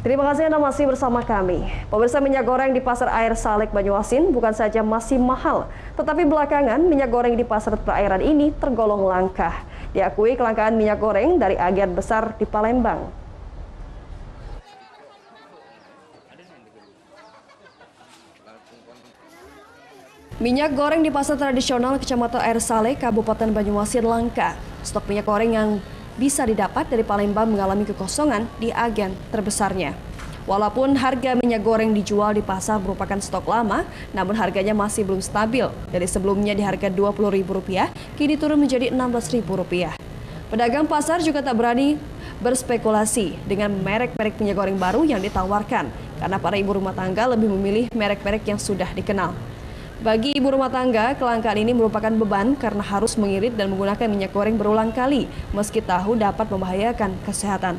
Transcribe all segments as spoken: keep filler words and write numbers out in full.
Terima kasih Anda masih bersama kami. Pemirsa, minyak goreng di Pasar Air Saleh Banyuasin bukan saja masih mahal, tetapi belakangan minyak goreng di pasar perairan ini tergolong langka. Diakui kelangkaan minyak goreng dari agen besar di Palembang. Minyak goreng di pasar tradisional Kecamatan Air Saleh, Kabupaten Banyuasin langka. Stok minyak goreng yang bisa didapat dari Palembang mengalami kekosongan di agen terbesarnya. Walaupun harga minyak goreng dijual di pasar merupakan stok lama, namun harganya masih belum stabil. Dari sebelumnya di harga dua puluh ribu rupiah, kini turun menjadi enam belas ribu rupiah. Pedagang pasar juga tak berani berspekulasi dengan merek-merek minyak goreng baru yang ditawarkan, karena para ibu rumah tangga lebih memilih merek-merek yang sudah dikenal. Bagi ibu rumah tangga, kelangkaan ini merupakan beban karena harus mengirit dan menggunakan minyak goreng berulang kali, meski tahu dapat membahayakan kesehatan.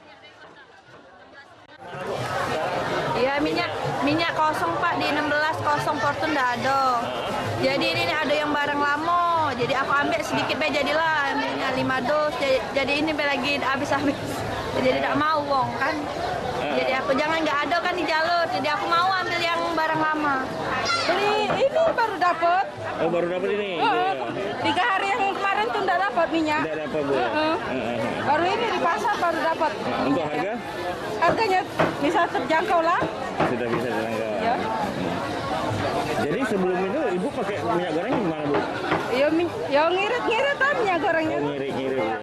Ya, minyak minyak kosong Pak, di enam belas kosong Fortune dah ada. Jadi ini ada yang barang lama, jadi aku ambil sedikit be jadilah minyak lima dos. Jadi, jadi ini be lagi habis-habis. Jadi tidak mau wong kan. Jadi aku jangan nggak ada kan di jalur, jadi aku mau ambil yang barang lama. Beli ini baru dapat. Oh, baru dapat ini? Uh, uh, tiga hari yang kemarin tuh nggak dapat minyak. Nggak dapat, Bu? Uh, uh. Baru ini di pasar baru dapat. Uh, untuk harga? Harganya bisa terjangkau lah. Sudah bisa terjangkau. Ya. Jadi sebelum itu Ibu pakai minyak goreng gimana, Bu? Ya, ya ngirit-ngirit kan minyak gorengnya. Oh, ngirit-ngirit.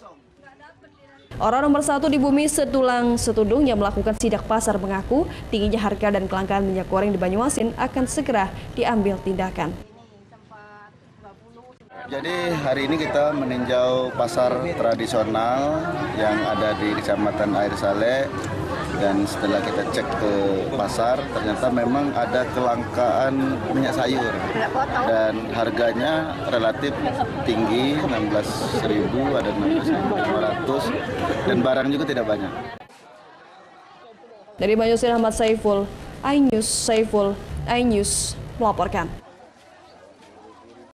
Orang nomor satu di bumi setulang setudung yang melakukan sidak pasar mengaku tingginya harga dan kelangkaan minyak goreng di Banyuasin akan segera diambil tindakan. Jadi hari ini kita meninjau pasar tradisional yang ada di Kecamatan Air Saleh, dan setelah kita cek ke pasar ternyata memang ada kelangkaan minyak sayur dan harganya relatif tinggi, enam belas ribu, ada enam belas ribu lima ratus, dan barang juga tidak banyak. Dari Banyuasin, Ahmad Saiful, iNews Saiful, iNews melaporkan.